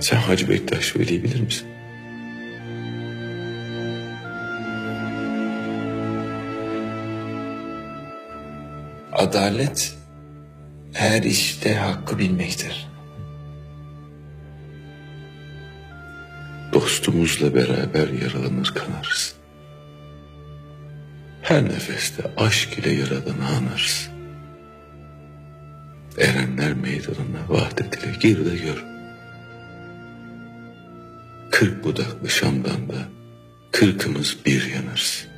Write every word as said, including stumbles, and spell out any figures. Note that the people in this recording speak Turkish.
Sen Hacı Bektaş Veli'yi bilir misin? Adalet her işte hakkı bilmektir. Dostumuzla beraber yaralanır kanarız. Her nefeste aşk ile Yaradan'ı anarız. Erenler meydanına vahdet ile gir de gör. Kırk budaklı Şam'dan da kırkımız bir yanarız.